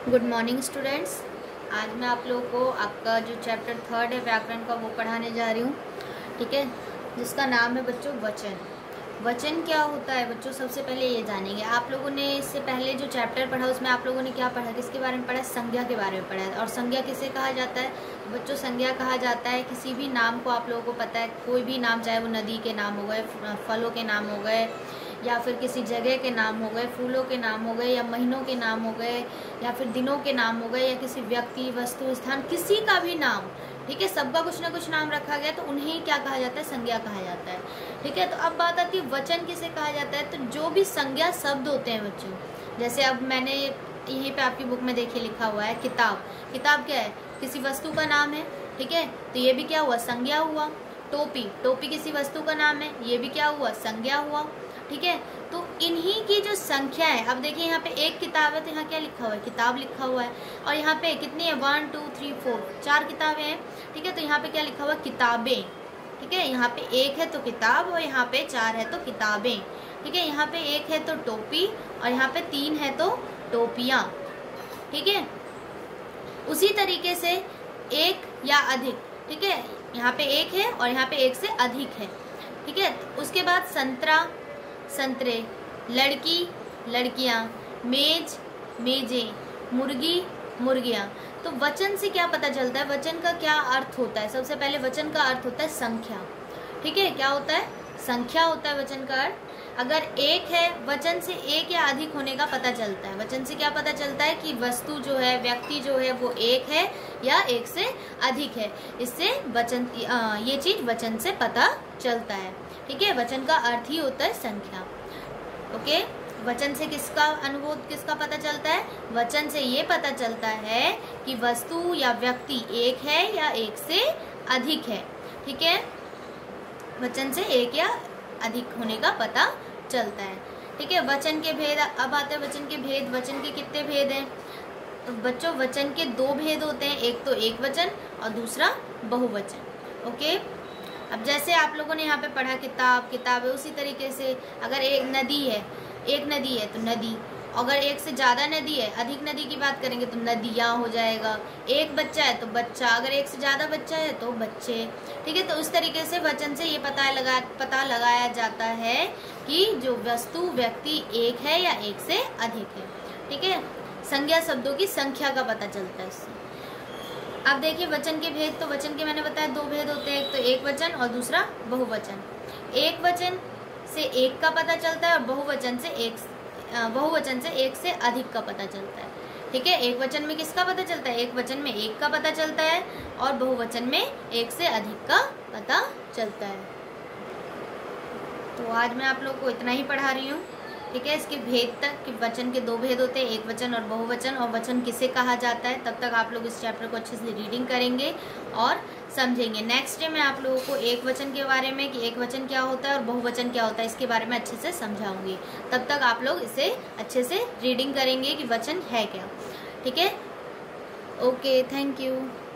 Good morning students. आज मैं आप लोगों को आपका जो चैप्टर 3 है व्याकरण का वो पढ़ाने जा रही हूँ, ठीक है, जिसका नाम है बच्चों वचन। वचन क्या होता है बच्चों, सबसे पहले ये जानेंगे। आप लोगों ने इससे पहले जो चैप्टर पढ़ा उसमें आप लोगों ने क्या पढ़ा, किसके बारे में पढ़ा, संज्ञा के बारे में पढ़ा है। और संज्ञा किसे कहा जाता है बच्चों, संज्ञा कहा जाता है किसी भी नाम को, आप लोगों को पता है कोई भी नाम, चाहे वो नदी के नाम हो गए, फलों के नाम हो गए, या फिर किसी जगह के नाम हो गए, फूलों के नाम हो गए, या महीनों के नाम हो गए, या फिर दिनों के नाम हो गए, या किसी व्यक्ति, वस्तु, स्थान, किसी का भी नाम, ठीक है, सबका कुछ ना कुछ नाम रखा गया तो उन्हें क्या कहा जाता है, संज्ञा कहा जाता है। ठीक है, तो अब बात आती है वचन किसे कहा जाता है। तो जो भी संज्ञा शब्द होते हैं बच्चों, जैसे अब मैंने यहीं पे आपकी बुक में देखिए लिखा हुआ है किताब। किताब क्या है, किसी वस्तु का नाम है, ठीक है, तो ये भी क्या हुआ, संज्ञा हुआ। टोपी, टोपी किसी वस्तु का नाम है, ये भी क्या हुआ, संज्ञा हुआ। ठीक है, तो इन्हीं की जो संख्या है, अब देखिए यहाँ पे एक किताब है तो यहाँ क्या लिखा हुआ है, किताब लिखा हुआ है। और यहाँ पे कितनी है, 1 2 3 4 4 किताबें हैं। ठीक है, तो यहाँ पे क्या लिखा हुआ है, किताबें। ठीक है, यहाँ पे एक है तो किताब, और यहाँ पे 4 है तो किताबें। ठीक है, यहाँ पे एक है तो टोपी, और यहाँ पे 3 है तो टोपियाँ। ठीक है, उसी तरीके से एक या अधिक, ठीक है, यहाँ पे एक है और यहाँ पे एक से अधिक है। ठीक है, उसके बाद संतरा, संतरे, लड़की, लड़कियां, मेज, मेजें, मुर्गी, मुर्गियां। तो वचन से क्या पता चलता है, वचन का क्या अर्थ होता है। सबसे पहले वचन का अर्थ होता है संख्या। ठीक है, क्या होता है, संख्या होता है वचन का अर्थ। अगर एक है, वचन से एक या अधिक होने का पता चलता है। वचन से क्या पता चलता है कि वस्तु जो है, व्यक्ति जो है वो एक है या एक से अधिक है। इससे वचन, ये चीज वचन से पता चलता है। ठीक है, वचन का अर्थ ही होता है संख्या। ओके, वचन से किसका अनुबोध, किसका पता चलता है, वचन से ये पता चलता है कि वस्तु या व्यक्ति एक है या एक से अधिक है। ठीक है, वचन से एक या अधिक होने का पता चलता है। ठीक है, वचन के भेद, अब आते हैं वचन के भेद। वचन के कितने भेद हैं तो बच्चों, वचन के 2 भेद होते हैं, एक तो एक वचन और दूसरा बहुवचन। ओके, अब जैसे आप लोगों ने यहाँ पे पढ़ा किताब, किताब है, उसी तरीके से अगर एक नदी है, एक नदी है तो नदी, अगर एक से ज़्यादा नदी है, अधिक नदी की बात करेंगे तो नदियाँ हो जाएगा। एक बच्चा है तो बच्चा, अगर एक से ज़्यादा बच्चा है तो बच्चे। ठीक है, तो उस तरीके से वचन से ये पता लगाया जाता है कि जो वस्तु, व्यक्ति एक है या एक से अधिक है। ठीक है, संज्ञा शब्दों की संख्या का पता चलता है इससे। अब देखिए वचन के भेद, तो वचन के मैंने बताया 2 भेद होते हैं, एक तो एक वचन और दूसरा बहुवचन। एक वचन से एक का पता चलता है और बहुवचन से एक से अधिक का पता चलता है। ठीक है, एक वचन में किसका पता चलता है, एक वचन में एक का पता चलता है और बहुवचन में एक से अधिक का पता चलता है। तो आज मैं आप लोग को इतना ही पढ़ा रही हूँ। ठीक है, इसके भेद तक कि वचन के 2 भेद होते हैं, एक वचन और बहुवचन, और वचन किसे कहा जाता है। तब तक आप लोग इस चैप्टर को अच्छे से रीडिंग करेंगे और समझेंगे। नेक्स्ट डे मैं आप लोगों को एक वचन के बारे में, कि एक वचन क्या होता है और बहुवचन क्या होता है, इसके बारे में अच्छे से समझाऊंगी। तब तक आप लोग इसे अच्छे से रीडिंग करेंगे कि वचन है क्या। ठीक है, ओके, थैंक यू।